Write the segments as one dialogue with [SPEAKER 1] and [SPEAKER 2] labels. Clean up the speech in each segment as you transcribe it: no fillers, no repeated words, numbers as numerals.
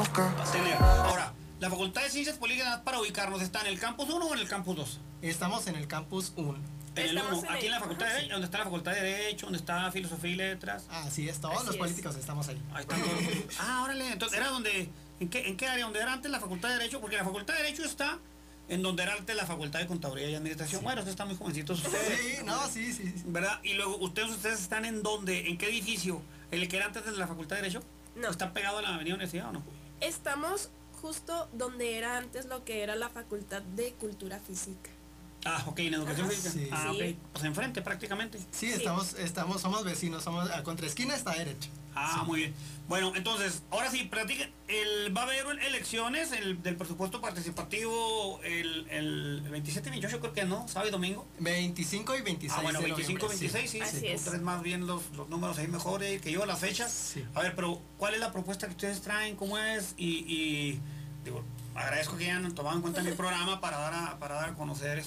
[SPEAKER 1] Ahora, la Facultad de Ciencias Políticas, para ubicarnos, ¿está en el campus 1 o en el campus 2?
[SPEAKER 2] Estamos en el campus 1.
[SPEAKER 1] En el 1, aquí en la Facultad de Derecho, donde está la Facultad de Derecho, donde está Filosofía y Letras.
[SPEAKER 2] Así es, todos los políticos estamos ahí.
[SPEAKER 1] Ahí están todos. Órale, entonces era donde, ¿en qué área? ¿Donde era antes la Facultad de Derecho? Porque la Facultad de Derecho está en donde era antes la Facultad de Contaduría y Administración. Sí. Bueno, ustedes están muy jovencitos ustedes.
[SPEAKER 2] Sí, no, sí.
[SPEAKER 1] ¿Verdad? Y luego, ¿ustedes están en dónde? ¿En qué edificio? ¿El que era antes de la Facultad de Derecho?
[SPEAKER 3] No.
[SPEAKER 1] ¿Está pegado a la Avenida Universidad o no?
[SPEAKER 3] Estamos justo donde era antes lo que era la Facultad de Cultura Física.
[SPEAKER 1] Ok, en Educación Física.
[SPEAKER 2] Sí.
[SPEAKER 1] Ok. Pues enfrente prácticamente.
[SPEAKER 2] Sí, somos vecinos, somos a contraesquina está derecha.
[SPEAKER 1] Sí. Muy bien. Bueno, entonces, ahora sí, practiquen. Va a haber elecciones del presupuesto participativo el 27 y 28, creo que no, sábado y domingo.
[SPEAKER 2] 25 y 26.
[SPEAKER 1] Bueno, 25 y 26, sí.
[SPEAKER 3] Así es.
[SPEAKER 1] Tres más bien los números ahí mejores que yo, las fechas.
[SPEAKER 2] Sí.
[SPEAKER 1] A ver, pero ¿cuál es la propuesta que ustedes traen? ¿Cómo es? Y digo, agradezco que hayan tomado en cuenta mi programa para dar a conocer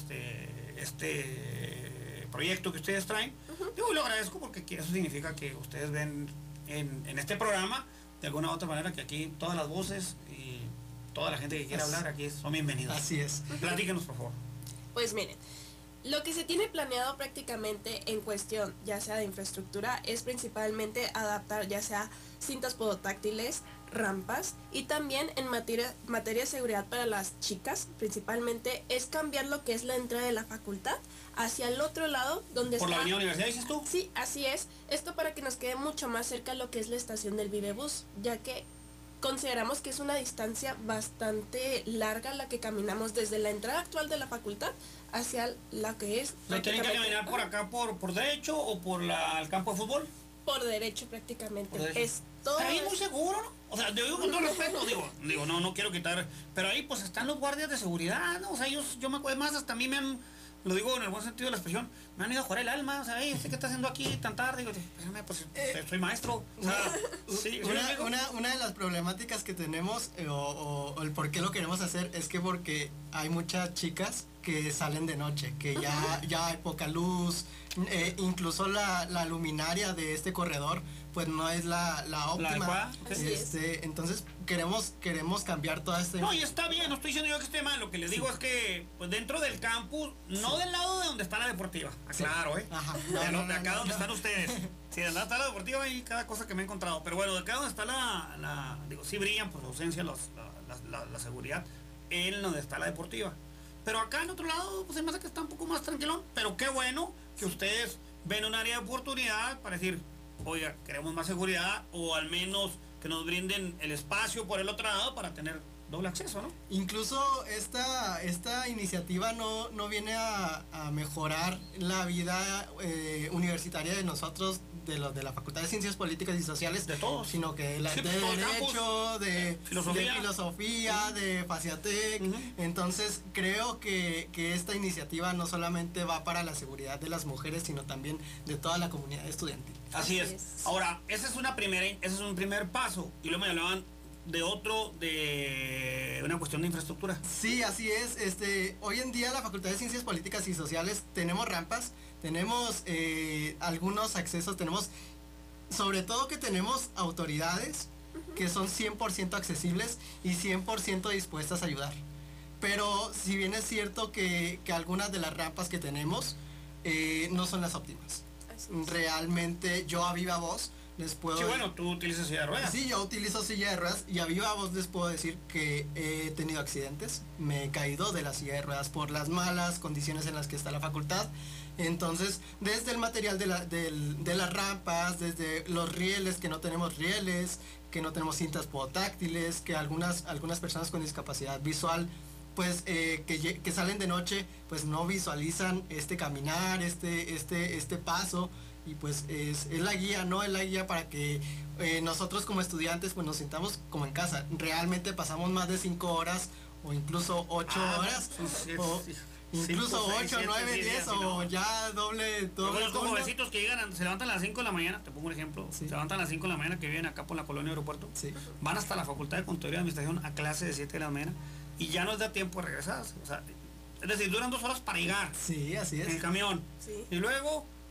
[SPEAKER 1] este proyecto que ustedes traen. Digo, lo agradezco porque eso significa que ustedes ven en este programa, de alguna u otra manera, que aquí todas las voces y toda la gente que quiera hablar aquí son bienvenidas.
[SPEAKER 2] Así es.
[SPEAKER 1] Platíquenos, por favor.
[SPEAKER 3] Pues miren, lo que se tiene planeado prácticamente en cuestión, ya sea de infraestructura, es principalmente adaptar ya sea cintas podotáctiles, rampas, y también en materia de seguridad para las chicas, principalmente es cambiar lo que es la entrada de la facultad hacia el otro lado donde
[SPEAKER 1] ¿Por
[SPEAKER 3] está...
[SPEAKER 1] la Avenida Universidad, dices tú?
[SPEAKER 3] Sí, así es. Esto para que nos quede mucho más cerca lo que es la estación del Vivebus, ya que consideramos que es una distancia bastante larga la que caminamos desde la entrada actual de la facultad hacia la que es...
[SPEAKER 1] ¿Lo tienen que caminar por acá, por derecho o por el campo de fútbol?
[SPEAKER 3] Por derecho prácticamente.
[SPEAKER 1] Por derecho.
[SPEAKER 3] Es todo...
[SPEAKER 1] Está ahí muy seguro, ¿no? O sea, yo digo con todo respeto, digo, no quiero quitar, pero ahí pues están los guardias de seguridad, ¿no? O sea, yo me acuerdo más, hasta a mí me han, lo digo en el buen sentido de la expresión, me han ido a jugar el alma, o sea, ¿usted qué está haciendo aquí tan tarde? Digo, espérame, pues soy maestro. O sea, sí,
[SPEAKER 2] una de las problemáticas que tenemos, o el por qué lo queremos hacer, es que porque hay muchas chicas que salen de noche, que ya hay poca luz, incluso la luminaria de este corredor pues no es la óptima. Entonces queremos cambiar toda esta...
[SPEAKER 1] No, y está bien, no estoy diciendo yo que esté mal, lo que les digo es que pues dentro del campus, no del lado de donde está la deportiva, claro,
[SPEAKER 2] Ajá.
[SPEAKER 1] De acá donde están ustedes. Sí, de al lado está la deportiva y cada cosa que me he encontrado, pero bueno, de acá donde está digo, sí brillan por su ausencia la seguridad, en donde está la deportiva. Pero acá en otro lado, pues se me hace que está un poco más tranquilón, pero qué bueno que ustedes ven un área de oportunidad para decir, oiga, queremos más seguridad, o al menos que nos brinden el espacio por el otro lado para tener doble acceso, ¿no?
[SPEAKER 2] Incluso esta iniciativa no viene a mejorar la vida universitaria de nosotros, de la Facultad de Ciencias Políticas y Sociales,
[SPEAKER 1] de todos,
[SPEAKER 2] sino que de Derecho, de Filosofía, de Faciatec. Entonces creo que esta iniciativa no solamente va para la seguridad de las mujeres, sino también de toda la comunidad estudiantil.
[SPEAKER 1] Así es. Ahora, ese es un primer paso, y luego me hablaban de una cuestión de infraestructura.
[SPEAKER 2] Sí, así es. Hoy en día la Facultad de Ciencias Políticas y Sociales tenemos rampas, tenemos algunos accesos, sobre todo que tenemos autoridades que son 100% accesibles y 100% dispuestas a ayudar. Pero si bien es cierto que algunas de las rampas que tenemos no son las óptimas. Realmente yo a viva voz les puedo...
[SPEAKER 1] Sí, bueno, tú utilizas silla de ruedas.
[SPEAKER 2] Sí, yo utilizo silla de ruedas y a viva voz les puedo decir que he tenido accidentes. Me he caído de la silla de ruedas por las malas condiciones en las que está la facultad. Entonces, desde el material de las rampas, desde los rieles, que no tenemos rieles, que no tenemos cintas podotáctiles, que algunas personas con discapacidad visual, pues que salen de noche, pues no visualizan este caminar, este paso. Y pues es la guía, ¿no? Es la guía para que nosotros como estudiantes pues nos sintamos como en casa. Realmente pasamos más de 5 horas o incluso 8 horas. Incluso 8, 9, 10 o ya doble.
[SPEAKER 1] Los jovencitos que llegan, se levantan a las 5 de la mañana, te pongo un ejemplo, se levantan a las 5 de la mañana, que viven acá por la colonia Aeropuerto, van hasta la Facultad de Contaduría y Administración a clase de 7 de la mañana y ya no les da tiempo de regresar. O sea, es decir, duran 2 horas para llegar.
[SPEAKER 2] Sí, así es.
[SPEAKER 1] En el camión. Y luego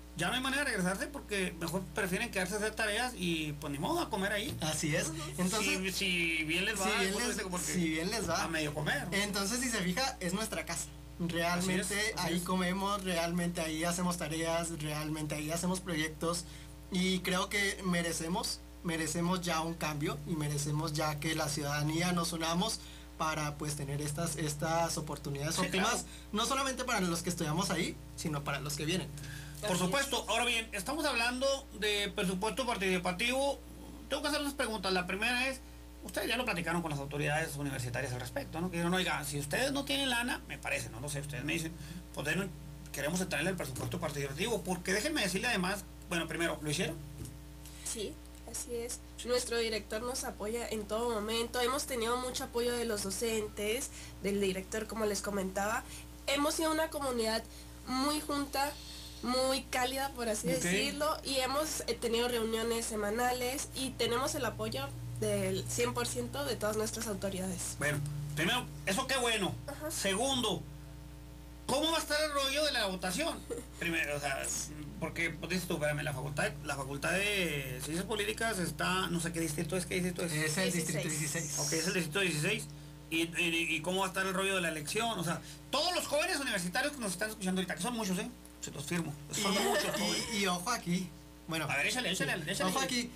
[SPEAKER 1] ya no hay manera de regresarse porque mejor prefieren quedarse a hacer tareas y pues ni modo a comer ahí.
[SPEAKER 2] Así es. Entonces,
[SPEAKER 1] Si bien les va,
[SPEAKER 2] si bien les va,
[SPEAKER 1] a medio comer.
[SPEAKER 2] Entonces, si se fija, es nuestra casa. Realmente
[SPEAKER 1] Así es.
[SPEAKER 2] ahí comemos, realmente ahí hacemos tareas, realmente ahí hacemos proyectos y creo que merecemos ya un cambio y merecemos ya que la ciudadanía nos unamos para pues tener estas oportunidades
[SPEAKER 1] Sí,
[SPEAKER 2] óptimas,
[SPEAKER 1] claro.
[SPEAKER 2] no solamente para los que estudiamos ahí, sino para los que vienen.
[SPEAKER 1] Por supuesto. Ahora bien, estamos hablando de presupuesto participativo. Tengo que hacer unas preguntas. La primera es, ustedes ya lo platicaron con las autoridades universitarias al respecto, ¿no? Que dijeron, oiga, si ustedes no tienen lana, me parece, no lo sé, ustedes me dicen, pues queremos entrarle el presupuesto participativo, porque déjenme decirle además, bueno, primero, ¿lo hicieron?
[SPEAKER 3] Sí, así es. Nuestro director nos apoya en todo momento. Hemos tenido mucho apoyo de los docentes, del director, como les comentaba. Hemos sido una comunidad muy junta, muy cálida, por así decirlo, y hemos tenido reuniones semanales y tenemos el apoyo del 100% de todas nuestras autoridades.
[SPEAKER 1] Bueno, primero, eso qué bueno.
[SPEAKER 3] Ajá.
[SPEAKER 1] Segundo, ¿cómo va a estar el rollo de la votación? Primero, o sea, porque, pues dices tú, espérame, la facultad de Ciencias Políticas está, no sé qué distrito es,
[SPEAKER 2] Es el
[SPEAKER 3] 16.
[SPEAKER 2] distrito 16.
[SPEAKER 1] Ok, es el distrito 16. ¿Y cómo va a estar el rollo de la elección? O sea, todos los jóvenes universitarios que nos están escuchando ahorita, que son muchos, se los firmo. Son muchos jóvenes.
[SPEAKER 2] Y ojo aquí, bueno,
[SPEAKER 1] A ver, échale.
[SPEAKER 2] ojo aquí,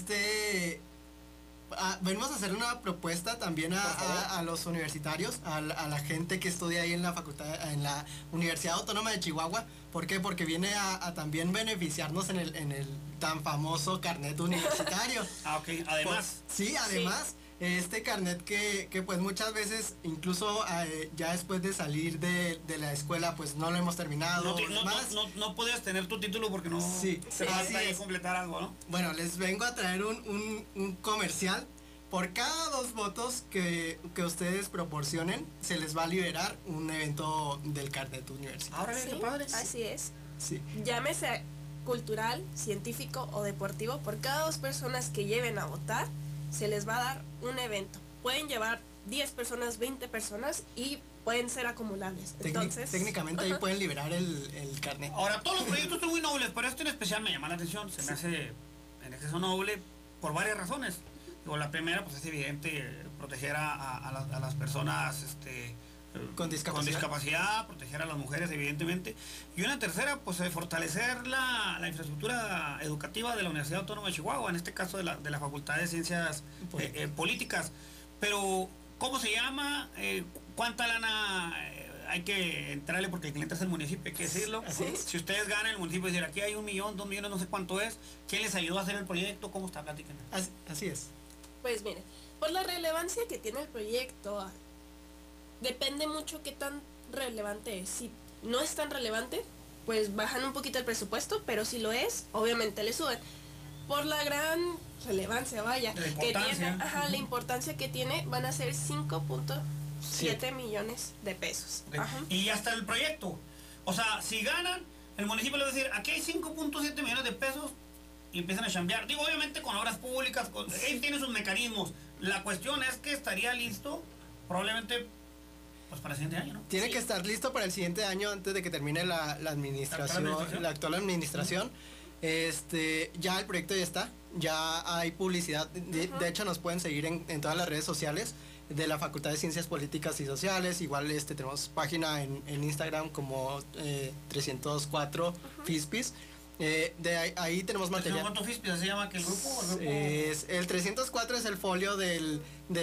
[SPEAKER 2] venimos a hacer una propuesta también a los universitarios, a la gente que estudia ahí en la facultad, en la Universidad Autónoma de Chihuahua. ¿Por qué? Porque viene a también beneficiarnos en el tan famoso carnet universitario.
[SPEAKER 1] Ah, ok, además.
[SPEAKER 2] Sí, además, este carnet que pues muchas veces, incluso ya después de salir de la escuela, pues no lo hemos terminado.
[SPEAKER 1] No podías tener tu título porque no
[SPEAKER 2] Sí,
[SPEAKER 1] te
[SPEAKER 2] así
[SPEAKER 1] falta ahí
[SPEAKER 2] es.
[SPEAKER 1] completar algo, ¿no?
[SPEAKER 2] Bueno, les vengo a traer un comercial. Por cada 2 votos que ustedes proporcionen, se les va a liberar un evento del carnet universitario.
[SPEAKER 1] Ahora
[SPEAKER 3] Sí,
[SPEAKER 1] qué padre.
[SPEAKER 3] así es.
[SPEAKER 2] Sí.
[SPEAKER 3] Llámese cultural, científico o deportivo, por cada 2 personas que lleven a votar, se les va a dar un evento. Pueden llevar 10 personas, 20 personas y pueden ser acumulables. Entonces,
[SPEAKER 2] Técnicamente ahí pueden liberar el carnet.
[SPEAKER 1] Ahora, todos los proyectos son muy nobles, pero este en especial me llama la atención. Se me hace en exceso noble por varias razones. Digo, la primera, pues es evidente proteger a las personas
[SPEAKER 2] Con discapacidad.
[SPEAKER 1] proteger a las mujeres, evidentemente. Y una tercera, pues fortalecer la infraestructura educativa de la Universidad Autónoma de Chihuahua, en este caso de la Facultad de Ciencias Políticas. Pero, ¿cómo se llama? ¿Cuánta lana hay que entrarle? Porque el cliente es el municipio, hay que decirlo.
[SPEAKER 2] Así es.
[SPEAKER 1] Si ustedes ganan el municipio y decir, aquí hay 1 millón, 2 millones, no sé cuánto es, ¿quién les ayudó a hacer el proyecto? ¿Cómo está? Platíquenme.
[SPEAKER 2] Así es.
[SPEAKER 3] pues miren, por la relevancia que tiene el proyecto, depende mucho qué tan relevante es. Si no es tan relevante, pues bajan un poquito el presupuesto, pero si lo es, obviamente le suben. Por la gran relevancia, vaya,
[SPEAKER 1] La
[SPEAKER 3] que
[SPEAKER 1] importancia.
[SPEAKER 3] tiene, la importancia que tiene, van a ser 5.7 millones de pesos.
[SPEAKER 1] Ok.
[SPEAKER 3] Ajá.
[SPEAKER 1] Y ya está el proyecto. O sea, si ganan, el municipio le va a decir, aquí hay 5.7 millones de pesos y empiezan a chambear. Digo, obviamente con obras públicas, él tiene sus mecanismos. La cuestión es que estaría listo probablemente pues para el siguiente año, ¿no?
[SPEAKER 2] Tiene
[SPEAKER 3] Sí.
[SPEAKER 2] que estar listo para el siguiente año antes de que termine la administración, la actual administración. Ya el proyecto ya está, ya hay publicidad. De hecho, nos pueden seguir en todas las redes sociales de la Facultad de Ciencias Políticas y Sociales. Igual tenemos página en Instagram como 304 FISPIS. Ahí tenemos material.
[SPEAKER 1] ¿Cuánto FISPIS se llama que el grupo?
[SPEAKER 2] El 304 es el folio de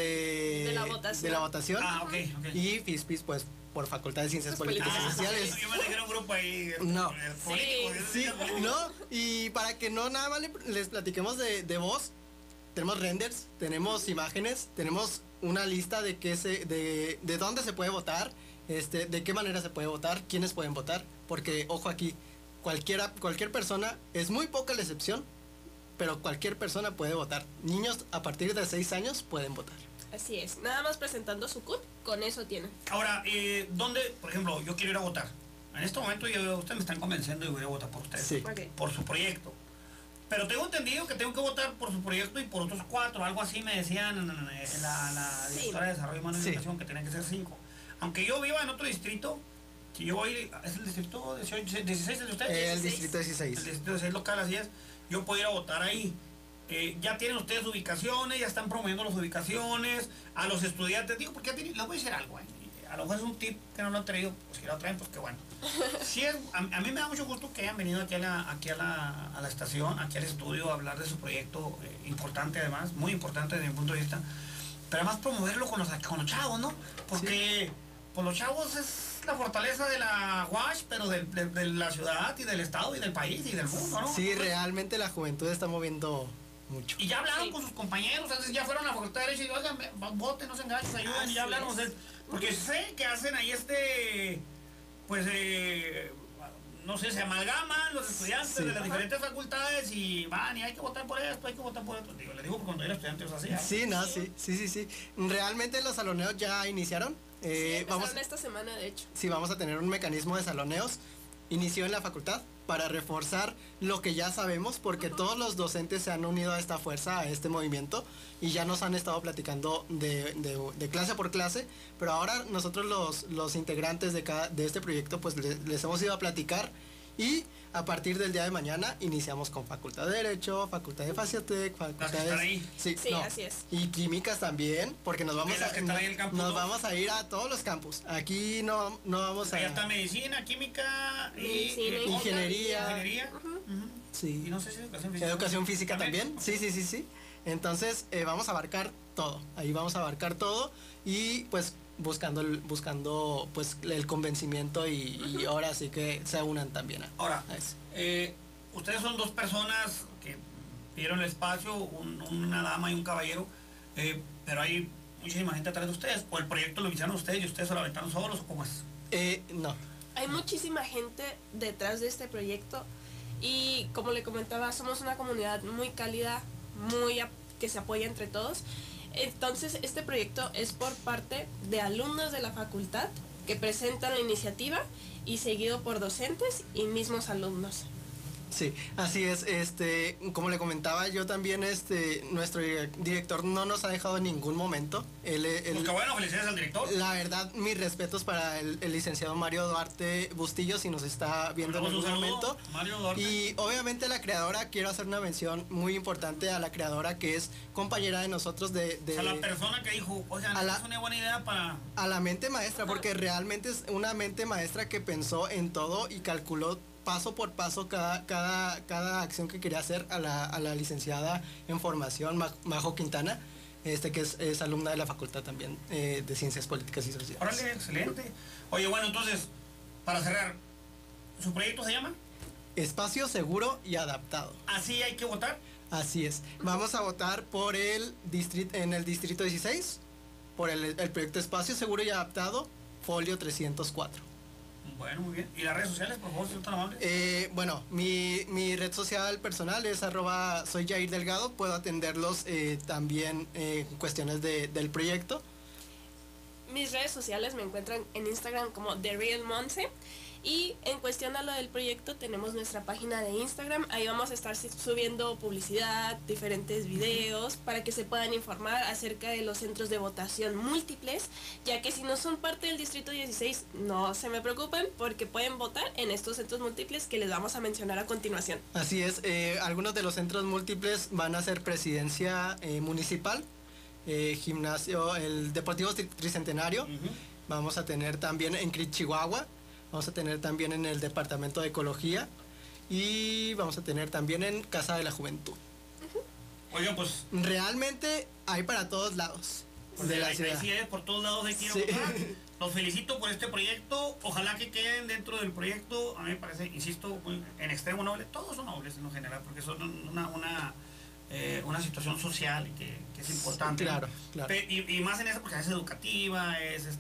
[SPEAKER 2] la votación.
[SPEAKER 1] Ah, ok.
[SPEAKER 2] Y FISPIS, pues, por Facultad de Ciencias
[SPEAKER 3] Pues
[SPEAKER 2] Políticas y
[SPEAKER 3] políticas.
[SPEAKER 2] Sociales.
[SPEAKER 1] Yo me dejé un grupo ahí.
[SPEAKER 2] No.
[SPEAKER 1] Político.
[SPEAKER 2] Sí, no, y para que no nada más les platiquemos de voz, tenemos renders, tenemos imágenes, tenemos una lista de de dónde se puede votar, de qué manera se puede votar, quiénes pueden votar, porque, ojo aquí, cualquier persona, es muy poca la excepción, pero cualquier persona puede votar. Niños a partir de 6 años pueden votar.
[SPEAKER 3] Así es, nada más presentando su CUT, con eso tienen.
[SPEAKER 1] Ahora, ¿dónde, por ejemplo, yo quiero ir a votar? En este momento ustedes me están convenciendo y voy a votar por ustedes.
[SPEAKER 2] Sí.
[SPEAKER 3] Ok.
[SPEAKER 1] Por su proyecto. Pero tengo entendido que tengo que votar por su proyecto y por otros 4, algo así me decían la
[SPEAKER 3] Sí.
[SPEAKER 1] directora de Desarrollo Humano y
[SPEAKER 2] Sí.
[SPEAKER 1] Educación, que tenían que ser 5. Aunque yo viva en otro distrito, Si yo voy, ¿es el distrito 16 el de ustedes?
[SPEAKER 2] El distrito 16.
[SPEAKER 1] El distrito 16 local, así es. Yo puedo ir a votar ahí. Ya tienen ustedes ubicaciones, ya están promoviendo las ubicaciones a los estudiantes. Digo, porque les voy a decir algo, a lo mejor es un tip que no lo han traído, pues si lo traen, pues qué bueno. Sí a mí me da mucho gusto que hayan venido aquí a la estación, aquí al estudio, a hablar de su proyecto, importante además, muy importante desde mi punto de vista, pero además promoverlo con los chavos, ¿no? Porque pues los chavos es la fortaleza de la UASH, pero de la ciudad y del estado y del país y del mundo, ¿no?
[SPEAKER 2] Sí, realmente la juventud está moviendo mucho.
[SPEAKER 1] Y ya hablaron con sus compañeros, antes ya fueron a la Facultad de Derecho y oigan, voten, no se enganchen, ayuden, y ya hablaron ustedes. Porque sé que hacen ahí pues, no sé, se amalgaman los estudiantes de las diferentes facultades y van y hay que votar por esto, hay que votar por esto. Digo, le digo porque cuando yo era estudiante los hacía.
[SPEAKER 2] Sí. Realmente los saloneos ya iniciaron.
[SPEAKER 3] Vamos esta semana, de hecho.
[SPEAKER 2] Sí, vamos a tener un mecanismo de saloneos. Inició en la facultad para reforzar lo que ya sabemos, porque todos los docentes se han unido a esta fuerza, a este movimiento, y ya nos han estado platicando de clase por clase, pero ahora nosotros los integrantes de este proyecto pues les hemos ido a platicar, y a partir del día de mañana iniciamos con Facultad de Derecho, Facultad de Faciatec,
[SPEAKER 1] facultades...
[SPEAKER 3] Sí, así es.
[SPEAKER 2] Y químicas también, porque nos vamos a ir a todos los campus. Aquí no vamos a...
[SPEAKER 1] Allá está medicina, química y
[SPEAKER 2] ingeniería. Sí.
[SPEAKER 1] Y no sé si educación física.
[SPEAKER 2] Educación física también. Sí. Entonces vamos a abarcar todo. Ahí vamos a abarcar todo y pues buscando pues el convencimiento y ahora sí que se unan también
[SPEAKER 1] ahora a eso. Ustedes son dos personas que pidieron el espacio, una dama y un caballero, pero hay muchísima gente atrás de ustedes, o el proyecto lo iniciaron ustedes y ustedes se lo aventaron solos, o cómo es.
[SPEAKER 2] No,
[SPEAKER 3] hay muchísima gente detrás de este proyecto y como le comentaba, somos una comunidad muy cálida, que se apoya entre todos. Entonces este proyecto es por parte de alumnos de la facultad que presentan la iniciativa y seguido por docentes y mismos alumnos.
[SPEAKER 2] Sí, así es. Como le comentaba, yo también, nuestro director no nos ha dejado en ningún momento.
[SPEAKER 1] Pues qué bueno, felicidades al director.
[SPEAKER 2] La verdad, mis respetos para el licenciado Mario Duarte Bustillo, si nos está viendo en algún momento.
[SPEAKER 1] Mario Duarte.
[SPEAKER 2] Y obviamente la creadora, quiero hacer una mención muy importante a la creadora, que es compañera de nosotros
[SPEAKER 1] a la persona que dijo, oigan, es una buena idea para...
[SPEAKER 2] A la mente maestra, porque realmente es una mente maestra que pensó en todo y calculó paso por paso cada acción que quería hacer a la licenciada en formación, Majo Quintana, que es alumna de la facultad también de Ciencias Políticas y Sociales.
[SPEAKER 1] Órale, excelente. Oye, bueno, entonces, para cerrar, ¿su proyecto se llama?
[SPEAKER 2] Espacio Seguro y Adaptado.
[SPEAKER 1] ¿Así hay que votar?
[SPEAKER 2] Así es. Vamos a votar por en el distrito 16, por el proyecto Espacio Seguro y Adaptado, folio 304.
[SPEAKER 1] Bueno, muy bien. ¿Y las redes sociales, por favor, si son tan amables?
[SPEAKER 2] Bueno, mi red social personal es @soy Jair Delgado. Puedo atenderlos también en cuestiones del proyecto.
[SPEAKER 3] Mis redes sociales me encuentran en Instagram como The Real Monse. Y en cuestión a lo del proyecto, tenemos nuestra página de Instagram. Ahí vamos a estar subiendo publicidad, diferentes videos, para que se puedan informar acerca de los centros de votación múltiples, ya que si no son parte del Distrito 16, no se me preocupen, porque pueden votar en estos centros múltiples que les vamos a mencionar a continuación.
[SPEAKER 2] Así es, algunos de los centros múltiples van a ser Presidencia Municipal, Gimnasio, el Deportivo Tricentenario, vamos a tener también en CRIT Chihuahua, vamos a tener también en el Departamento de Ecología y vamos a tener también en Casa de la Juventud.
[SPEAKER 1] Oigan, pues...
[SPEAKER 2] Realmente hay para todos lados de la ciudad.
[SPEAKER 1] Sí, por todos lados hay que ir a votar. Los felicito por este proyecto. Ojalá que queden dentro del proyecto. A mí me parece, insisto, en extremo noble. Todos son nobles en lo general, porque son una situación social que es importante.
[SPEAKER 2] Claro.
[SPEAKER 1] Y más en eso, porque es educativa,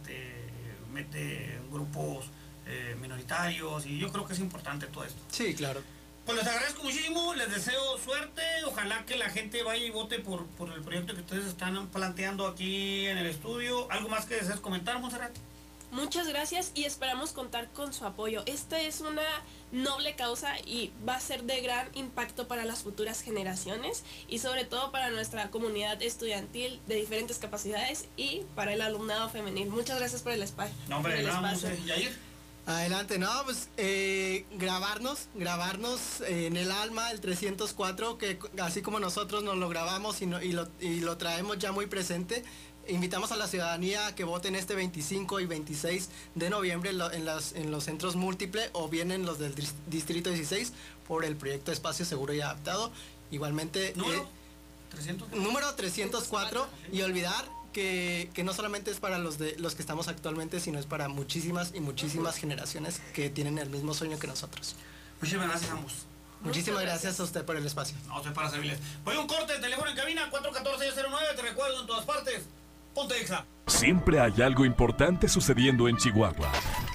[SPEAKER 1] mete grupos minoritarios, y yo creo que es importante todo esto.
[SPEAKER 2] Sí, claro.
[SPEAKER 1] Pues les agradezco muchísimo, les deseo suerte, ojalá que la gente vaya y vote por el proyecto que ustedes están planteando aquí en el estudio. ¿Algo más que desees comentar, Montserrat?
[SPEAKER 3] Muchas gracias y esperamos contar con su apoyo. Esta es una noble causa y va a ser de gran impacto para las futuras generaciones y sobre todo para nuestra comunidad estudiantil de diferentes capacidades y para el alumnado femenil. Muchas gracias por el espacio.
[SPEAKER 1] No, hombre, Yair.
[SPEAKER 2] Adelante, no, pues grabarnos en el alma, el 304, que así como nosotros nos lo grabamos y lo traemos ya muy presente. Invitamos a la ciudadanía a que voten este 25 y 26 de noviembre en los centros múltiples o bien en los del Distrito 16 por el proyecto Espacio Seguro y Adaptado. Igualmente, número 304, y olvidar que no solamente es para los que estamos actualmente, sino es para muchísimas y muchísimas generaciones que tienen el mismo sueño que nosotros.
[SPEAKER 1] Muchísimas gracias a ambos.
[SPEAKER 2] Muchísimas gracias a usted por el espacio.
[SPEAKER 1] No, estoy para servirles. Voy a un corte, teléfono en cabina, 414-609, te recuerdo en todas partes. Ponte Exa.
[SPEAKER 4] Siempre hay algo importante sucediendo en Chihuahua.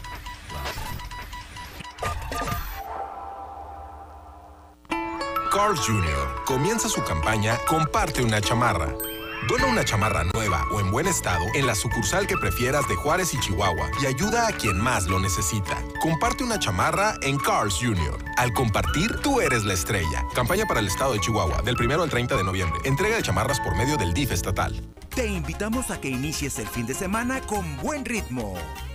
[SPEAKER 5] Carl's Jr. comienza su campaña Comparte una chamarra. Dona una chamarra nueva o en buen estado en la sucursal que prefieras de Juárez y Chihuahua y ayuda a quien más lo necesita. Comparte una chamarra en Carl's Jr. Al compartir, tú eres la estrella. Campaña para el estado de Chihuahua, del 1 al 30 de noviembre. Entrega de chamarras por medio del DIF estatal.
[SPEAKER 6] Te invitamos a que inicies el fin de semana con buen ritmo.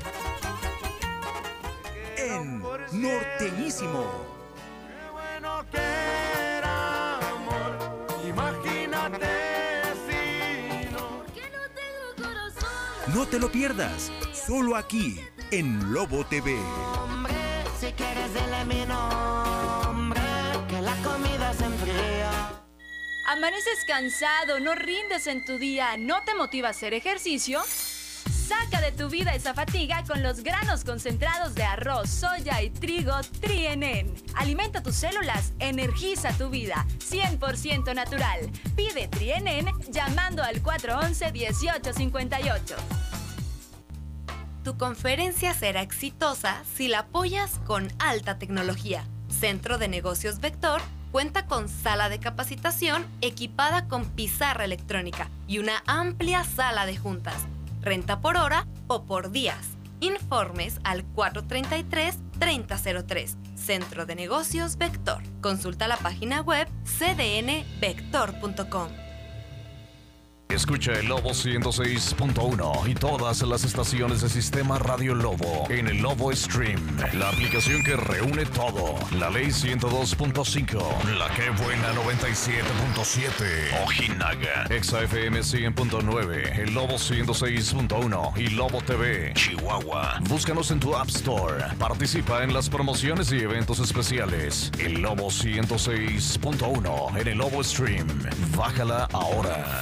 [SPEAKER 6] En Norteñísimo.
[SPEAKER 7] Qué bueno que era amor, imagínate si no. ¿Por qué no tengo corazón?
[SPEAKER 6] No te lo pierdas, solo aquí, en Lobo TV.
[SPEAKER 7] Hombre, si quieres dile mi nombre, que la comida se enfría.
[SPEAKER 8] ¿Amaneces cansado, no rindes en tu día, no te motiva a hacer ejercicio? Saca de tu vida esa fatiga con los granos concentrados de arroz, soya y trigo Trienen. Alimenta tus células, energiza tu vida, 100% natural. Pide Trienen llamando al 411-1858.
[SPEAKER 9] Tu conferencia será exitosa si la apoyas con alta tecnología. Centro de Negocios Vector cuenta con sala de capacitación equipada con pizarra electrónica y una amplia sala de juntas. Renta por hora o por días. Informes al 433-3003. Centro de Negocios Vector. Consulta la página web cdnvector.com.
[SPEAKER 10] Escucha el Lobo 106.1 y todas las estaciones de Sistema Radio Lobo en el Lobo Stream, la aplicación que reúne todo. La Ley 102.5, La Que Buena 97.7, Ojinaga, Exa FM 100.9, el Lobo 106.1 y Lobo TV, Chihuahua. Búscanos en tu App Store. Participa en las promociones y eventos especiales. El Lobo 106.1 en el Lobo Stream. Bájala ahora.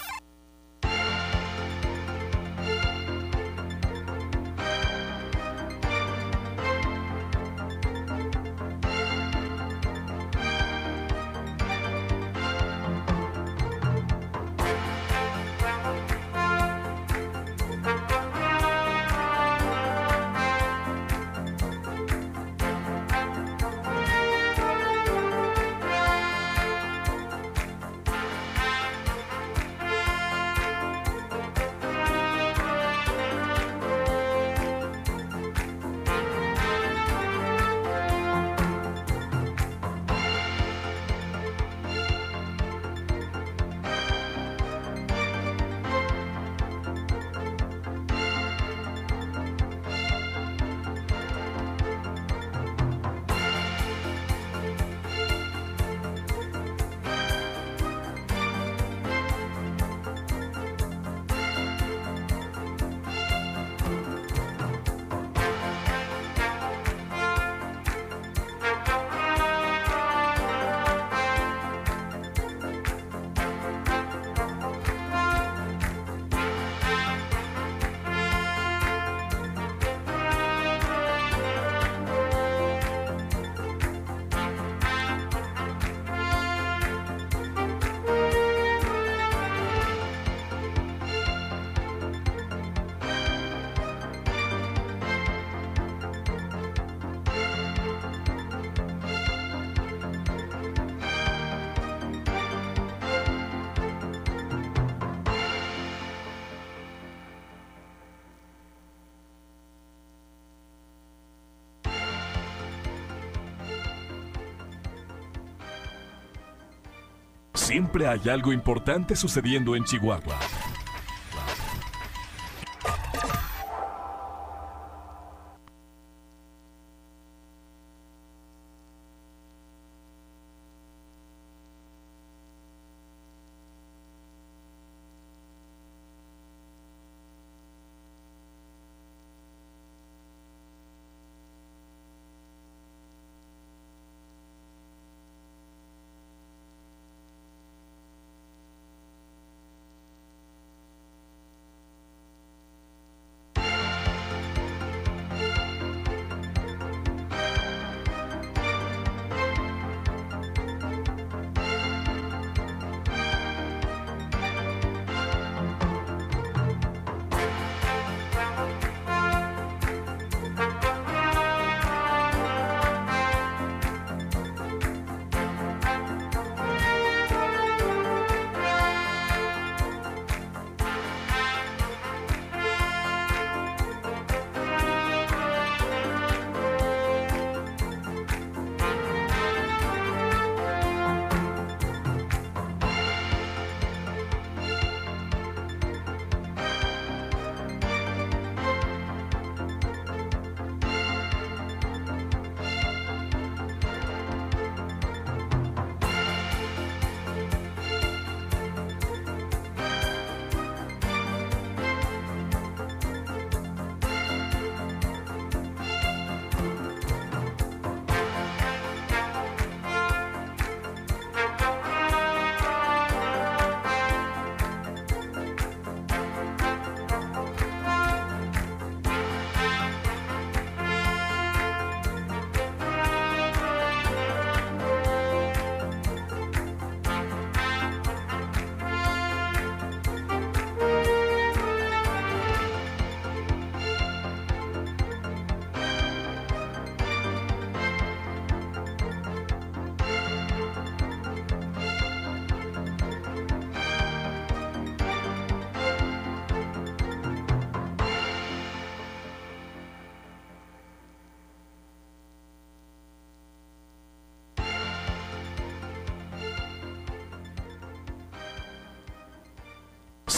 [SPEAKER 4] Siempre hay algo importante sucediendo en Chihuahua.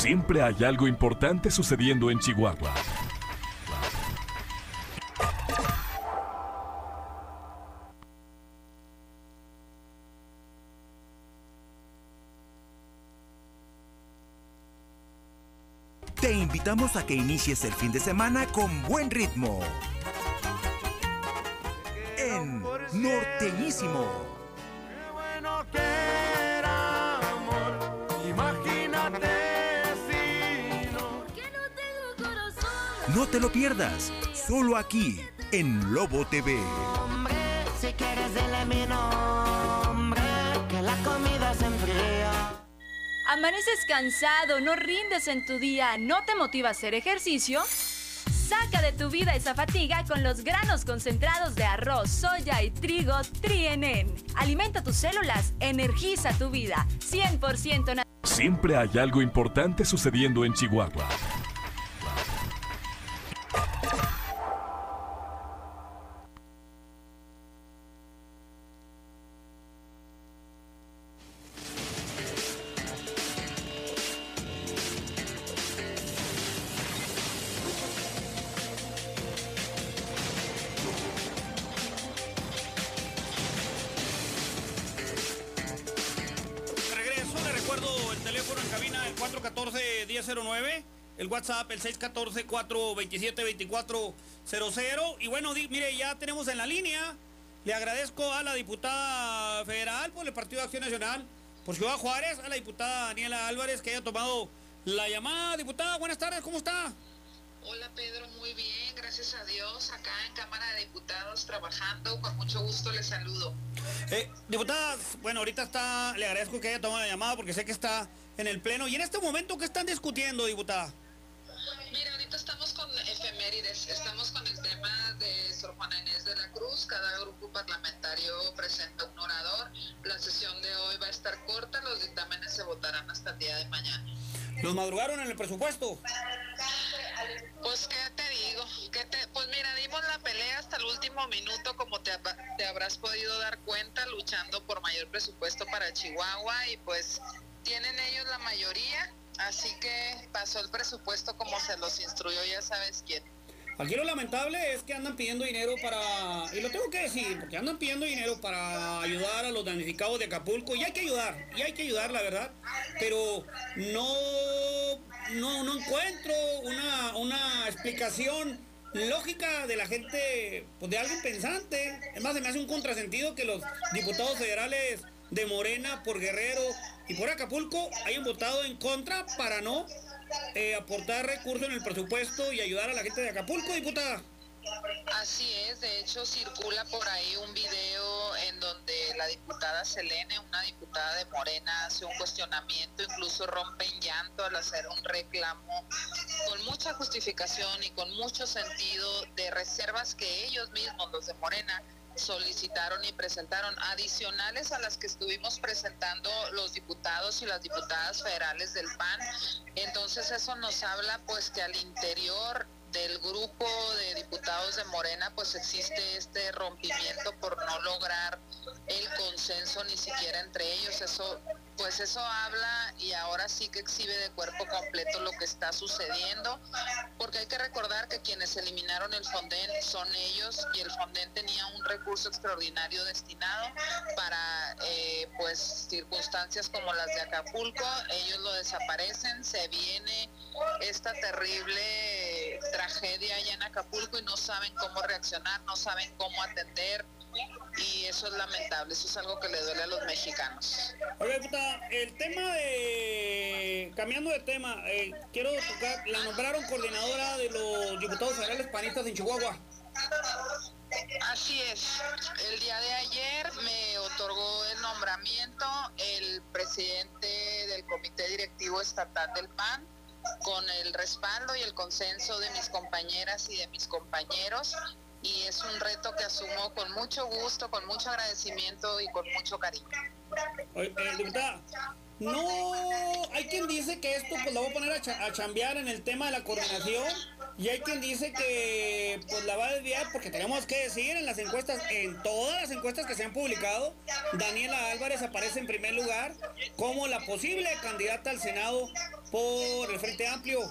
[SPEAKER 4] Siempre hay algo importante sucediendo en Chihuahua.
[SPEAKER 6] Te invitamos a que inicies el fin de semana con buen ritmo. En Norteñísimo.
[SPEAKER 7] Qué bueno que era amor. Imagínate si no.
[SPEAKER 11] Que no tengo corazón.
[SPEAKER 6] No te lo pierdas, solo aquí, en Lobo TV.
[SPEAKER 7] Hombre, si quieres dile mi nombre, que la comida se enfría.
[SPEAKER 8] ¿Amaneces cansado, no rindes en tu día, no te motiva a hacer ejercicio? Saca de tu vida esa fatiga con los granos concentrados de arroz, soya y trigo Tri-en-en. Alimenta tus células, energiza tu vida. 100% natural.
[SPEAKER 4] Siempre hay algo importante sucediendo en Chihuahua.
[SPEAKER 1] El WhatsApp, el 614-427-2400. Y bueno, mire, ya tenemos en la línea. Le agradezco a la diputada federal por el Partido de Acción Nacional, por Ciudad Juárez, a la diputada Daniela Álvarez, que haya tomado la llamada. Diputada, buenas tardes, ¿cómo está?
[SPEAKER 12] Hola Pedro, muy bien, gracias a Dios, acá en Cámara de Diputados trabajando, con mucho gusto les saludo.
[SPEAKER 1] Diputada, bueno, ahorita le agradezco que haya tomado la llamada porque sé que está en el pleno. ¿Y en este momento qué están discutiendo, diputada?
[SPEAKER 12] Mira, ahorita estamos con efemérides, estamos con el tema de Sor Juana Inés de la Cruz, cada grupo parlamentario presenta un orador, la sesión de hoy va a estar corta, los dictámenes se votarán hasta el día de mañana.
[SPEAKER 1] ¿Los madrugaron en el presupuesto?
[SPEAKER 12] Pues, ¿qué te digo? Pues mira, dimos la pelea hasta el último minuto, como te habrás podido dar cuenta, luchando por mayor presupuesto para Chihuahua, y pues tienen ellos la mayoría, así que pasó el presupuesto como se los instruyó, ya sabes quién.
[SPEAKER 1] Aquí lo lamentable es que andan pidiendo dinero para, y lo tengo que decir, porque andan pidiendo dinero para ayudar a los damnificados de Acapulco, y hay que ayudar, la verdad, pero no encuentro una explicación lógica de la gente, pues de alguien pensante. Es más, se me hace un contrasentido que los diputados federales de Morena por Guerrero y por Acapulco hayan votado en contra para no aportar recursos en el presupuesto y ayudar a la gente de Acapulco, diputada.
[SPEAKER 12] Así es, de hecho circula por ahí un video en donde la diputada Selene, una diputada de Morena, hace un cuestionamiento, incluso rompe en llanto al hacer un reclamo con mucha justificación y con mucho sentido de reservas que ellos mismos, los de Morena, solicitaron y presentaron, adicionales a las que estuvimos presentando los diputados y las diputadas federales del PAN. Entonces eso nos habla pues que al interior del grupo de diputados de Morena pues existe este rompimiento por no lograr el consenso ni siquiera entre ellos. Eso habla, y ahora sí que exhibe de cuerpo completo lo que está sucediendo, porque hay que recordar que quienes eliminaron el Fonden son ellos, y el Fonden tenía un recurso extraordinario destinado para pues circunstancias como las de Acapulco. Ellos lo desaparecen, se viene esta terrible tragedia allá en Acapulco y no saben cómo reaccionar, no saben cómo atender, y eso es lamentable, eso es algo que le duele a los mexicanos.
[SPEAKER 1] Oye, diputada, el tema cambiando de tema, quiero tocar, la nombraron coordinadora de los diputados federales panistas en Chihuahua.
[SPEAKER 12] Así es, el día de ayer me otorgó el nombramiento el presidente del Comité Directivo Estatal del PAN, con el respaldo y el consenso de mis compañeras y de mis compañeros, y es un reto que asumo con mucho gusto, con mucho agradecimiento y con mucho cariño.
[SPEAKER 1] Oye, diputada, no, hay quien dice que esto pues lo va a poner a chambear en el tema de la coordinación, Y hay quien dice que pues la va a desviar porque tenemos que decir en las encuestas, en todas las encuestas que se han publicado, Daniela Álvarez aparece en primer lugar como la posible candidata al Senado por el Frente Amplio.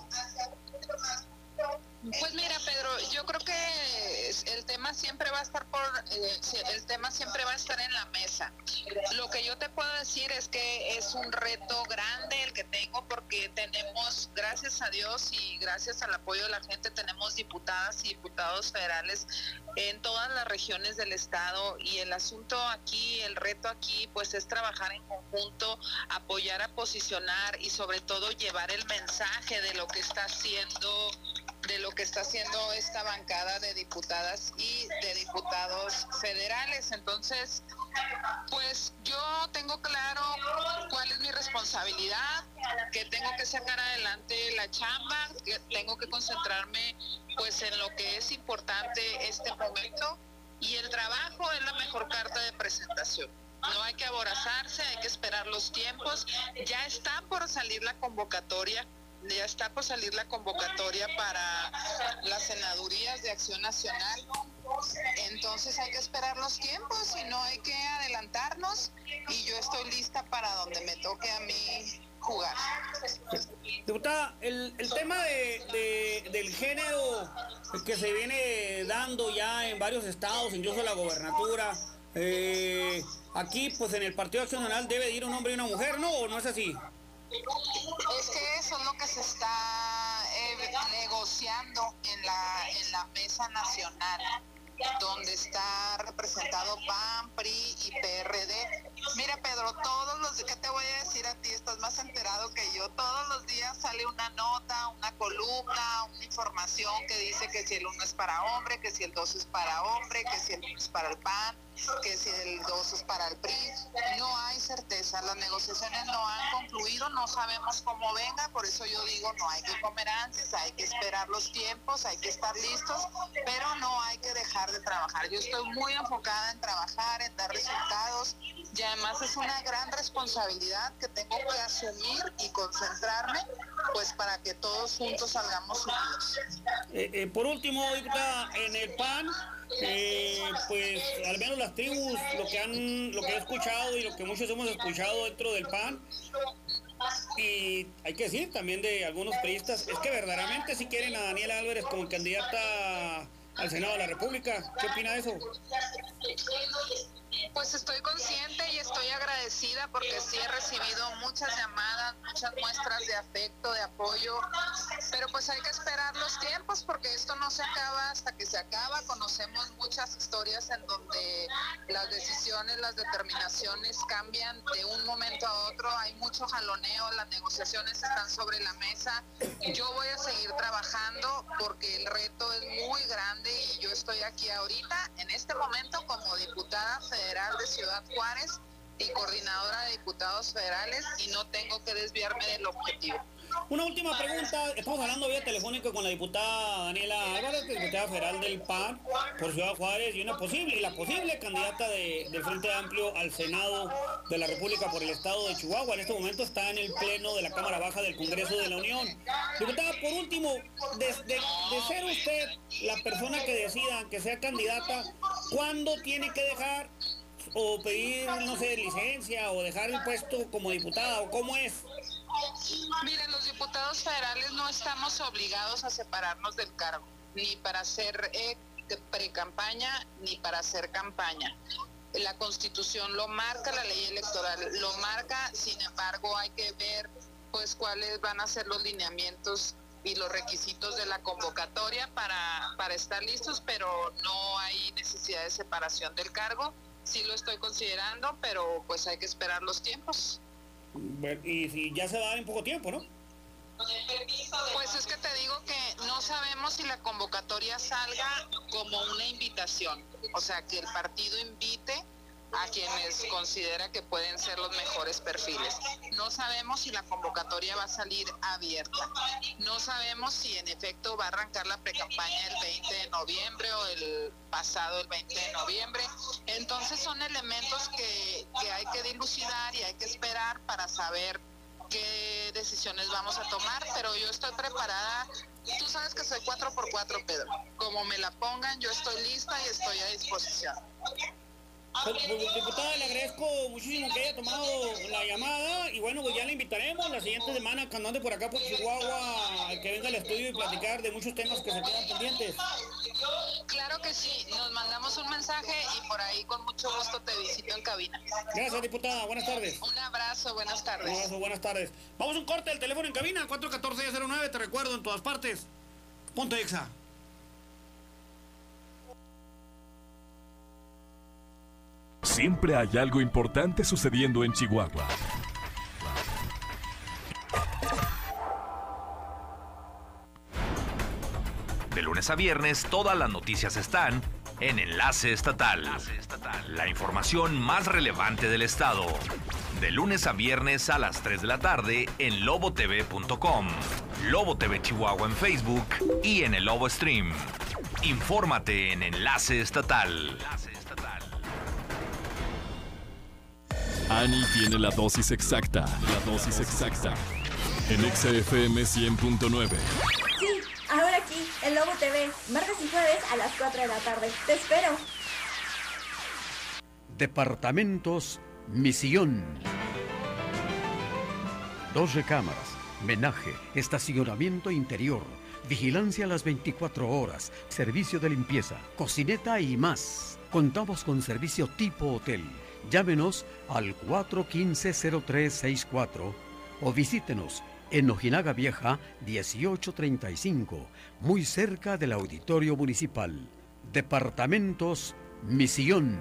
[SPEAKER 12] Pues mira, Pedro, yo creo que el tema siempre va a estar el tema siempre va a estar en la mesa. Lo que yo te puedo decir es que es un reto grande el que tengo porque tenemos, gracias a Dios y gracias al apoyo de la gente, tenemos diputadas y diputados federales en todas las regiones del estado y el asunto aquí, el reto aquí, pues es trabajar en conjunto, apoyar a posicionar y sobre todo llevar el mensaje de lo que está haciendo esta bancada de diputadas y de diputados federales. Entonces, pues yo tengo claro cuál es mi responsabilidad, que tengo que sacar adelante la chamba, que tengo que concentrarme pues en lo que es importante este momento y el trabajo es la mejor carta de presentación. No hay que aborazarse, hay que esperar los tiempos. Ya está por salir la convocatoria para las senadurías de Acción Nacional. Entonces hay que esperar los tiempos y no hay que adelantarnos y yo estoy lista para donde me toque a mí jugar.
[SPEAKER 1] Diputada, el tema del género que se viene dando ya en varios estados, incluso la gobernatura, aquí pues en el Partido Acción Nacional debe ir un hombre y una mujer, ¿no? ¿O no es así?
[SPEAKER 12] Es que eso es lo que se está negociando en la mesa nacional, donde está representado PAN, PRI y PRD. Mira, Pedro, ¿qué te voy a decir a ti? Estás más enterado que yo. Todos los días sale una nota, una columna, una información que dice que si el 1 es para hombre, que si el 2 es para hombre, que si el 1 es para el PAN, que si el 2 es para el PRI. No hay certeza, las negociaciones no han concluido, no sabemos cómo venga, por eso yo digo, no hay que comer antes, hay que esperar los tiempos, hay que estar listos, pero no hay que dejar de trabajar. Yo estoy muy enfocada en trabajar, en dar resultados, y además es una gran responsabilidad que tengo que asumir y concentrarme, pues para que todos juntos salgamos unidos.
[SPEAKER 1] Por último, diputada, en el PAN, pues al menos las tribus, lo que he escuchado y lo que muchos hemos escuchado dentro del PAN, y hay que decir también de algunos priistas, es que verdaderamente sí quieren a Daniela Álvarez como candidata al Senado de la República. ¿Qué opina de eso?
[SPEAKER 12] Pues estoy consciente y estoy agradecida porque sí he recibido muchas llamadas, muchas muestras de afecto, de apoyo, pero pues hay que esperar los tiempos porque esto no se acaba hasta que se acaba. Conocemos muchas historias en donde las decisiones, las determinaciones cambian de un momento a otro, hay mucho jaloneo, las negociaciones están sobre la mesa. Yo voy a seguir trabajando porque el reto es muy grande y yo estoy aquí ahorita, en este momento, como diputada federal de Ciudad Juárez y coordinadora de diputados federales y no tengo que desviarme del objetivo.
[SPEAKER 1] Una última pregunta, estamos hablando vía telefónica con la diputada Daniela Álvarez, diputada federal del PAN por Ciudad Juárez y la posible candidata del Frente Amplio al Senado de la República por el estado de Chihuahua. En este momento está en el pleno de la Cámara Baja del Congreso de la Unión. Diputada, por último, de ser usted la persona que decida que sea candidata, ¿cuándo tiene que dejar o pedir, no sé, licencia o dejar el puesto como diputada o cómo es?
[SPEAKER 12] Miren, los diputados federales no estamos obligados a separarnos del cargo, ni para hacer pre-campaña, ni para hacer campaña. La Constitución lo marca, la ley electoral lo marca, sin embargo hay que ver pues cuáles van a ser los lineamientos y los requisitos de la convocatoria para estar listos, pero no hay necesidad de separación del cargo. Sí lo estoy considerando, pero pues hay que esperar los tiempos.
[SPEAKER 1] Bueno, y si ya se va a dar en poco tiempo, ¿no?
[SPEAKER 12] Pues es que te digo que no sabemos si la convocatoria salga como una invitación, o sea, que el partido invite a quienes considera que pueden ser los mejores perfiles. No sabemos si la convocatoria va a salir abierta. No sabemos si en efecto va a arrancar la precampaña el 20 de noviembre o el 20 de noviembre. Entonces son elementos que hay que dilucidar y hay que esperar para saber qué decisiones vamos a tomar, pero yo estoy preparada. Tú sabes que soy 4x4, Pedro. Como me la pongan, yo estoy lista y estoy a disposición.
[SPEAKER 1] Diputada, le agradezco muchísimo que haya tomado la llamada y bueno, pues ya le invitaremos la siguiente semana cuando ande por acá por Chihuahua, que venga al estudio y platicar de muchos temas que se quedan pendientes.
[SPEAKER 12] Claro que sí, nos mandamos un mensaje y por ahí con mucho gusto te visito en cabina.
[SPEAKER 1] Gracias, diputada, buenas tardes.
[SPEAKER 12] Un abrazo, buenas tardes.
[SPEAKER 1] Un abrazo, buenas tardes. Vamos a un corte del teléfono en cabina, 414-1009, te recuerdo, en todas partes. Punto Exa.
[SPEAKER 4] Siempre hay algo importante sucediendo en Chihuahua.
[SPEAKER 13] De lunes a viernes, todas las noticias están en Enlace Estatal. La información más relevante del estado. De lunes a viernes a las 3 de la tarde en lobotv.com, Lobo TV Chihuahua en Facebook y en el Lobo Stream. Infórmate en Enlace Estatal.
[SPEAKER 4] Ani tiene la dosis exacta. En XFM 100.9.
[SPEAKER 14] Sí, ahora aquí, en Lobo TV, martes y jueves a las 4 de la tarde. Te espero.
[SPEAKER 15] Departamentos Misión. 2 recámaras, menaje, estacionamiento interior, vigilancia a las 24 horas, servicio de limpieza, cocineta y más. Contamos con servicio tipo hotel. Llámenos al 415-0364 o visítenos en Ojinaga Vieja 1835, muy cerca del Auditorio Municipal. Departamentos Misión.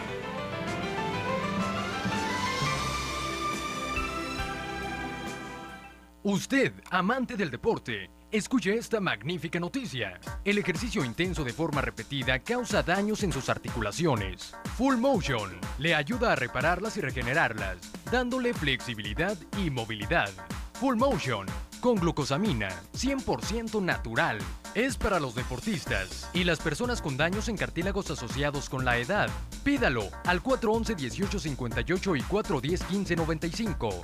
[SPEAKER 16] Usted, amante del deporte, escuche esta magnífica noticia. El ejercicio intenso de forma repetida causa daños en sus articulaciones. Full Motion le ayuda a repararlas y regenerarlas, dándole flexibilidad y movilidad. Full Motion, con glucosamina, 100% natural. Es para los deportistas y las personas con daños en cartílagos asociados con la edad. Pídalo al 411-1858 y 410-1595.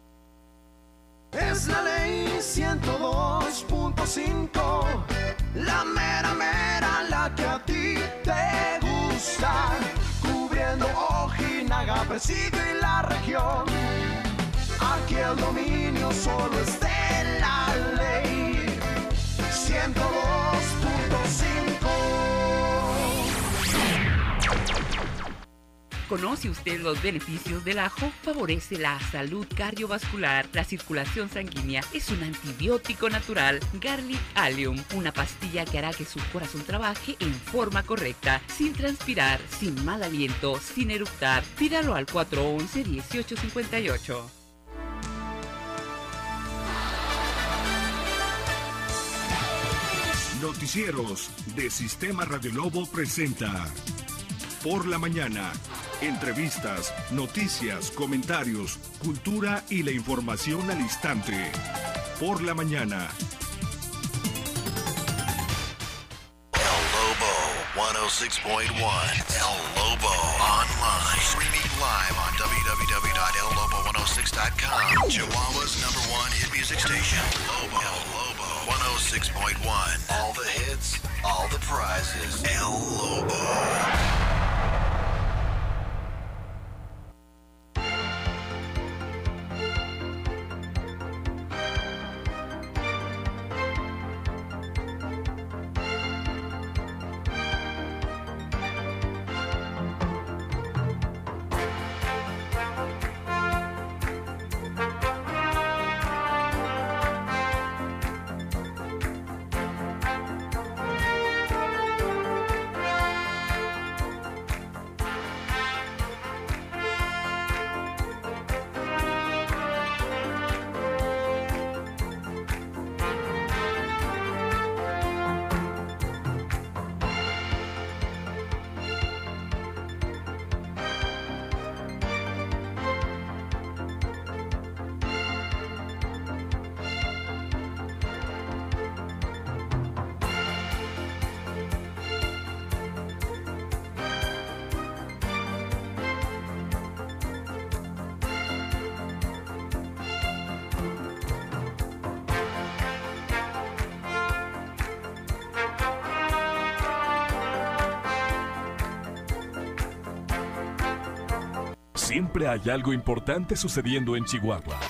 [SPEAKER 17] Es la ley 102.5, la mera mera, la que a ti te gusta, cubriendo Ojinaga, Presidio y la región. Aquí el dominio solo es de la ley 102.5.
[SPEAKER 18] ¿Conoce usted los beneficios del ajo? Favorece la salud cardiovascular, la circulación sanguínea, es un antibiótico natural. Garlic Allium, una pastilla que hará que su corazón trabaje en forma correcta, sin transpirar, sin mal aliento, sin eructar. Pídalo al 411-1858.
[SPEAKER 19] Noticieros de Sistema Radio Lobo presenta Por la Mañana. Entrevistas, noticias, comentarios, cultura y la información al instante. Por la Mañana.
[SPEAKER 20] El Lobo 106.1. El Lobo online. Streaming live on www.ellobo106.com. Chihuahua's #1 hit music station. Lobo. El Lobo 106.1. All the hits, all the prizes. El Lobo.
[SPEAKER 4] Siempre hay algo importante sucediendo en Chihuahua.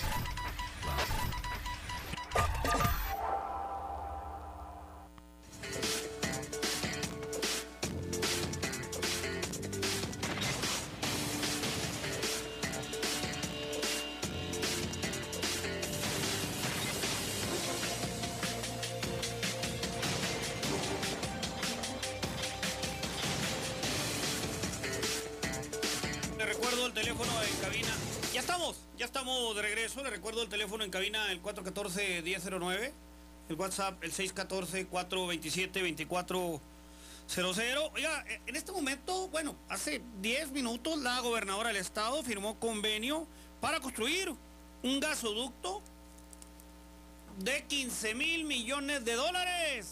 [SPEAKER 1] Le recuerdo el teléfono en cabina, el 414-1009, el WhatsApp, el 614-427-2400. Oiga, en este momento, bueno, hace 10 minutos la gobernadora del estado firmó convenio para construir un gasoducto de 15,000 millones de dólares.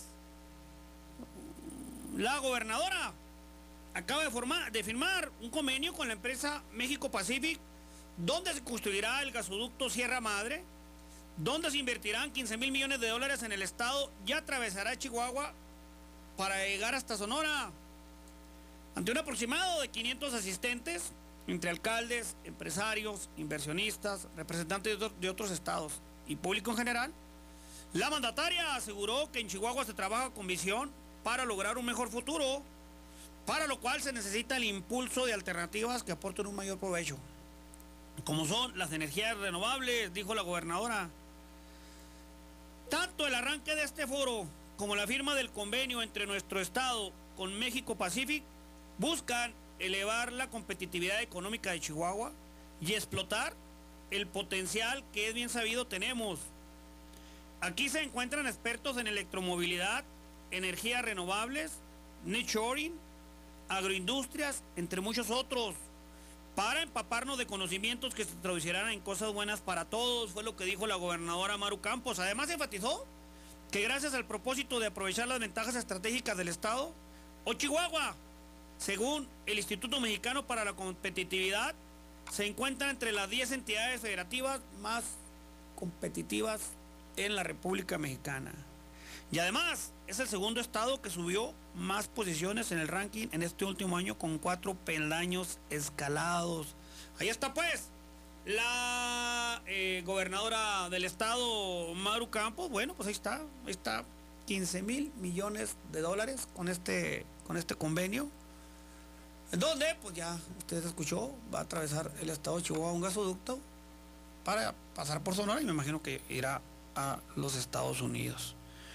[SPEAKER 1] La gobernadora acaba de firmar un convenio con la empresa México Pacific, donde se construirá el gasoducto Sierra Madre, donde se invertirán 15,000 millones de dólares en el estado y atravesará Chihuahua para llegar hasta Sonora. Ante un aproximado de 500 asistentes, entre alcaldes, empresarios, inversionistas, representantes de otros estados y público en general, la mandataria aseguró que en Chihuahua se trabaja con visión para lograr un mejor futuro, para lo cual se necesita el impulso de alternativas que aporten un mayor provecho, como son las energías renovables, dijo la gobernadora. Tanto el arranque de este foro como la firma del convenio entre nuestro estado con México Pacific buscan elevar la competitividad económica de Chihuahua y explotar el potencial que es bien sabido tenemos. Aquí se encuentran expertos en electromovilidad, energías renovables, nearshoring, agroindustrias, entre muchos otros, para empaparnos de conocimientos que se traducirán en cosas buenas para todos, fue lo que dijo la gobernadora Maru Campos. Además enfatizó que gracias al propósito de aprovechar las ventajas estratégicas del estado, Chihuahua, según el Instituto Mexicano para la Competitividad, se encuentra entre las 10 entidades federativas más competitivas en la República Mexicana. Y además es el segundo estado que subió más posiciones en el ranking en este último año, con 4 peldaños escalados. Ahí está pues la gobernadora del estado, Maru Campos. Bueno, pues ahí está 15,000 millones de dólares con este convenio, en donde, pues ya usted escuchó, va a atravesar el estado de Chihuahua un gasoducto para pasar por Sonora y me imagino que irá a los Estados Unidos.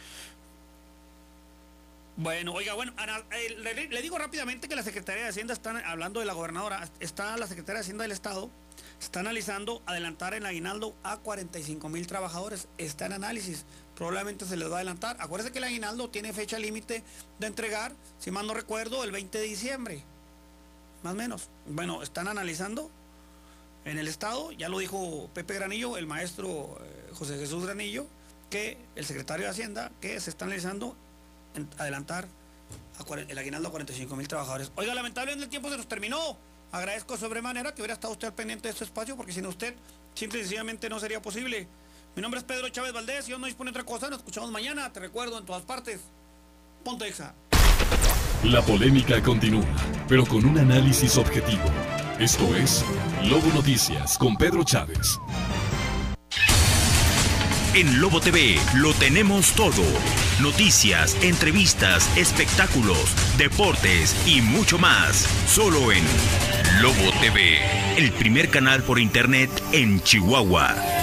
[SPEAKER 1] Bueno, oiga, le digo rápidamente que la Secretaría de Hacienda, están hablando de la gobernadora, está la Secretaría de Hacienda del Estado, está analizando adelantar el aguinaldo a 45,000 trabajadores, está en análisis, probablemente se les va a adelantar. Acuérdense que el aguinaldo tiene fecha límite de entregar, si mal no recuerdo, el 20 de diciembre, más o menos. Bueno, están analizando en el Estado, ya lo dijo Pepe Granillo, el maestro José Jesús Granillo, que el secretario de Hacienda, que se está analizando adelantar el aguinaldo a 45,000 trabajadores. Oiga, lamentablemente el tiempo se nos terminó. Agradezco sobremanera que hubiera estado usted al pendiente de este espacio, porque sin usted simple y sencillamente no sería posible. Mi nombre es Pedro Chávez Valdés y yo no dispone otra cosa. Nos escuchamos mañana, te recuerdo, en todas partes. Ponte Exa.
[SPEAKER 4] La polémica continúa, pero con un análisis objetivo. Esto es Lobo Noticias con Pedro Chávez.
[SPEAKER 21] En Lobo TV lo tenemos todo. Noticias, entrevistas, espectáculos, deportes y mucho más. Solo en Lobo TV, el primer canal por internet en Chihuahua.